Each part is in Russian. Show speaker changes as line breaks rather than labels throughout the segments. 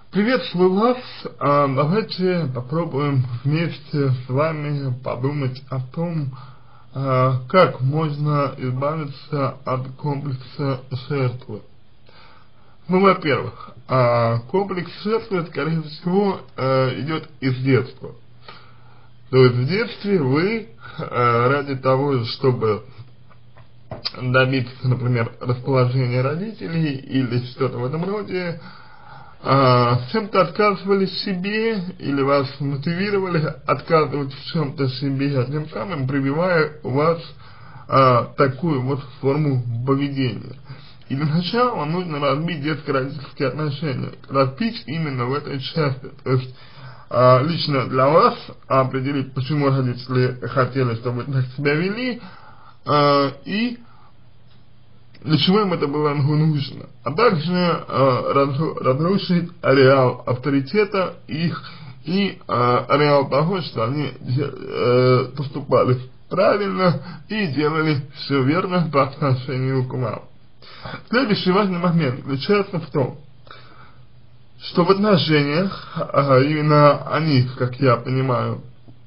Приветствую вас. Давайте попробуем вместе с вами подумать о том, как можно избавиться от комплекса жертвы. Ну, во-первых, комплекс жертвы, скорее всего, идет из детства. То есть в детстве вы ради того, чтобы добиться, например, расположения родителей или что-то в этом роде, чем-то отказывали себе или вас мотивировали отказывать в чем-то себе, тем самым прививая у вас такую вот форму поведения. И для начала нужно разбить детско-родительские отношения, разбить именно в этой части. То есть лично для вас определить, почему родители хотели, чтобы вы так себя вели, и для чего им это было нужно, а также разрушить ареал авторитета их и ареал того, что они поступали правильно и делали все верно по отношению к вам. Следующий важный момент заключается в том, что в отношениях, именно о них, как я понимаю,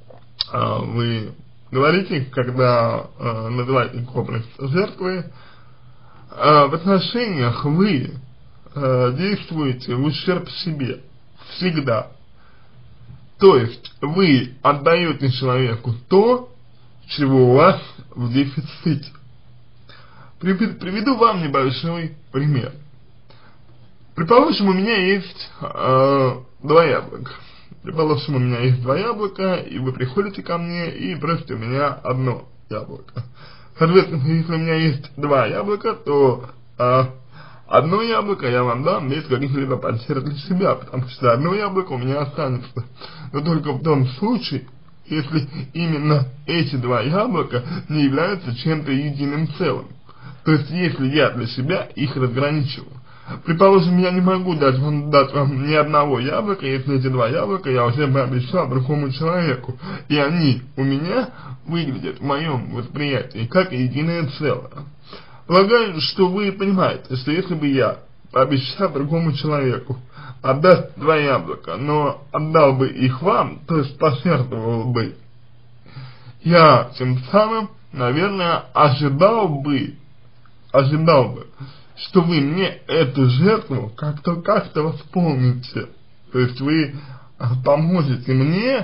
вы говорите, когда называете комплекс жертвы, в отношениях вы действуете в ущерб себе всегда. То есть вы отдаете человеку то, чего у вас в дефиците. Приведу вам небольшой пример. Предположим, у меня есть два яблока. Предположим, у меня есть два яблока, и вы приходите ко мне и просите у меня одно яблоко. Соответственно, если у меня есть два яблока, то одно яблоко я вам дам без каких-либо потерь для себя, потому что одно яблоко у меня останется. Но только в том случае, если именно эти два яблока не являются чем-то единым целым. То есть, если я для себя их разграничиваю. Предположим, я не могу дать вам ни одного яблока, если эти два яблока я уже пообещал другому человеку, и они у меня выглядят в моем восприятии как единое целое. Полагаю, что вы понимаете, что если бы я пообещал другому человеку отдать два яблока, но отдал бы их вам, то есть пожертвовал бы, я тем самым, наверное, ожидал бы, что вы мне эту жертву как-то восполните. То есть вы поможете мне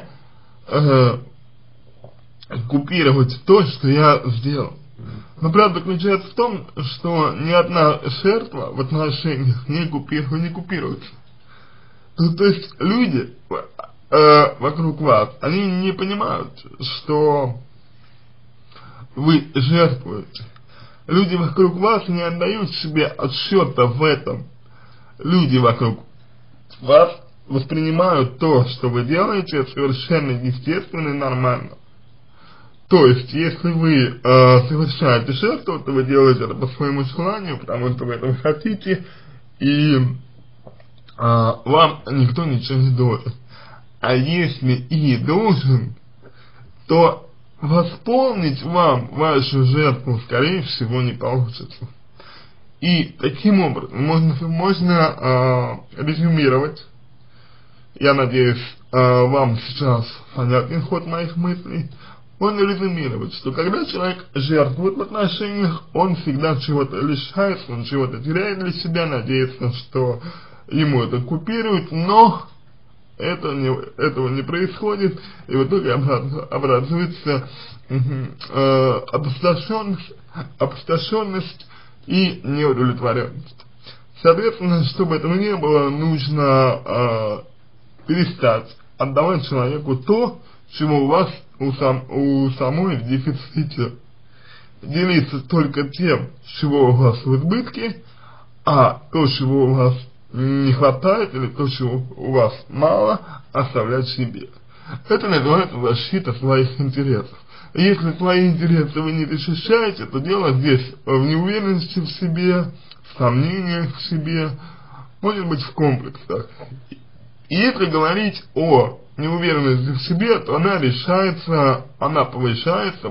купировать то, что я сделал. Но правда заключается в том, что ни одна жертва в отношениях не купируется. То есть люди вокруг вас, они не понимают, что вы жертвуете. Люди вокруг вас не отдают себе отсчета в этом. Люди вокруг вас воспринимают то, что вы делаете, совершенно естественно и нормально. То есть, если вы совершаете жертву, то вы делаете это по своему желанию, потому что вы этого хотите, и вам никто ничего не должен. А если и должен, то восполнить вам вашу жертву, скорее всего, не получится. И таким образом можно резюмировать, я надеюсь, вам сейчас понятен ход моих мыслей, можно резюмировать, что когда человек жертвует в отношениях, он всегда чего-то лишается, он чего-то теряет для себя, надеется, что ему это купируют, но этого не происходит, и в итоге образуется опустошенность и неудовлетворенность. Соответственно, чтобы этого не было, нужно перестать отдавать человеку то, чего у вас у самой в дефиците. Делиться только тем, чего у вас в избытке, а то, чего у вас не хватает или то, чего у вас мало, оставлять себе. Это называется защита своих интересов. Если свои интересы вы не защищаете, то дело здесь в неуверенности в себе, в сомнениях в себе, может быть в комплексах. И если говорить о неуверенности в себе, то она решается, она повышается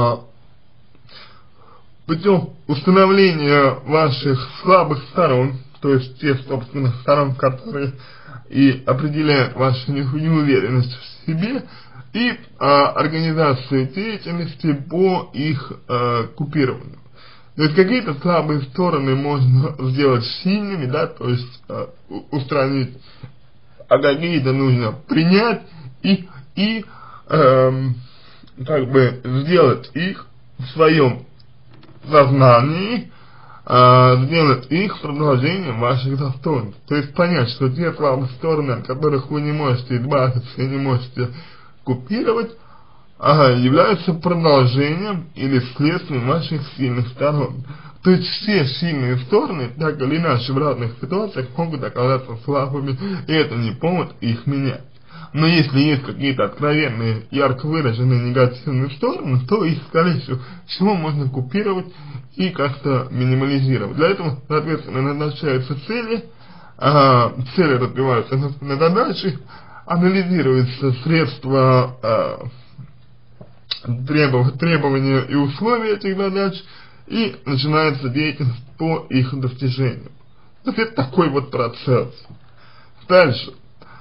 путем установления ваших слабых сторон, то есть тех собственных сторон, которые и определяют вашу неуверенность в себе, и организацию деятельности по их купированию. То есть какие-то слабые стороны можно сделать сильными, да, то есть устранить, а какие-то нужно принять и как бы сделать их в своем сознании, сделать их продолжением ваших достоинств. То есть понять, что те слабые стороны, от которых вы не можете избавиться и не можете купировать, являются продолжением или следствием ваших сильных сторон. То есть все сильные стороны, так или иначе в разных ситуациях, могут оказаться слабыми, и это не повод их менять. Но если есть какие-то откровенные, ярко выраженные негативные стороны, то их, скорее всего, можно купировать и как-то минимализировать. Для этого, соответственно, назначаются цели, цели разбиваются на задачи, анализируются средства, требования и условия этих задач, и начинается деятельность по их достижению. То есть это такой вот процесс. Дальше.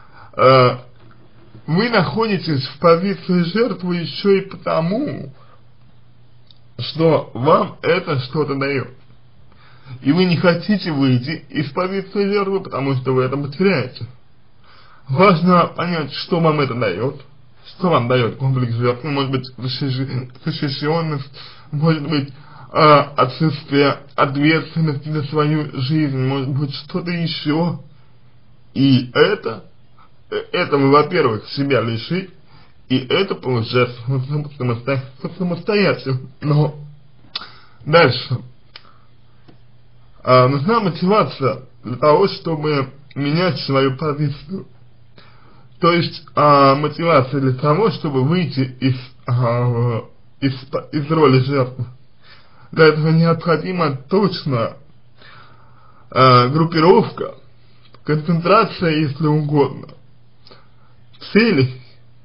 Вы находитесь в позиции жертвы еще и потому, что вам это что-то дает. И вы не хотите выйти из позиции жертвы, потому что вы это потеряете. Важно понять, что вам это дает. Что вам дает комплекс жертвы? Может быть, защищенность, может быть, отсутствие ответственности за свою жизнь, может быть, что-то еще. И это вы, во-первых, себя лишить, и это получается самостоятельно. Но дальше. Нужна мотивация для того, чтобы менять свою позицию. То есть мотивация для того, чтобы выйти из роли жертвы. Для этого необходима точно группировка, концентрация, если угодно, целей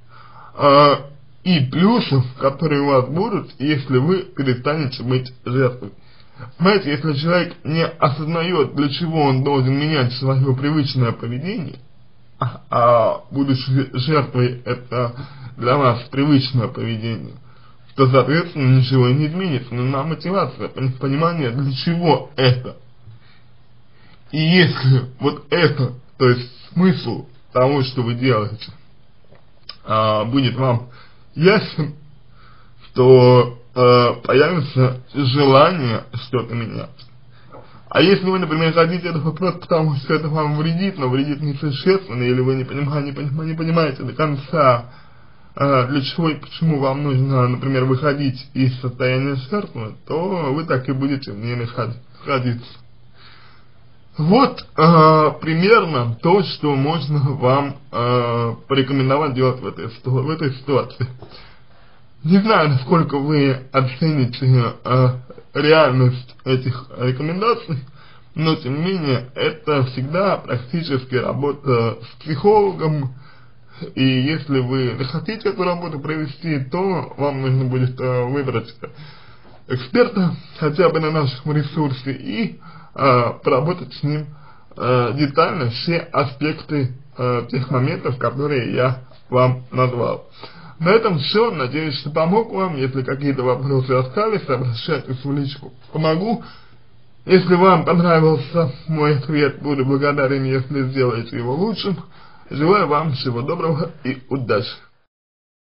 и плюсов, которые у вас будут, если вы перестанете быть жертвой. Понимаете, если человек не осознает, для чего он должен менять свое привычное поведение, будучи жертвой это для вас привычное поведение, то, соответственно, ничего не изменится. Нужна мотивация, понимание, для чего это. И если вот это, то есть смысл того, что вы делаете, будет вам ясен, то появится желание что-то менять. А если вы, например, хотите это просто потому, что это вам вредит, но вредит несущественно, или вы не понимаете до конца, для чего и почему вам нужно, например, выходить из состояния жертвы, то вы так и будете в ней находиться. Вот примерно то, что можно вам порекомендовать делать в этой ситуации. Не знаю, насколько вы оцените реальность этих рекомендаций, но тем не менее это всегда практически работа с психологом, и если вы захотите эту работу провести, то вам нужно будет выбрать эксперта хотя бы на нашем ресурсе и поработать с ним детально все аспекты тех моментов, которые я вам назвал. На этом все. Надеюсь, что помог вам. Если какие-то вопросы остались, обращайтесь в личку. Помогу. Если вам понравился мой ответ, буду благодарен, если сделаете его лучшим. Желаю вам всего доброго и удачи.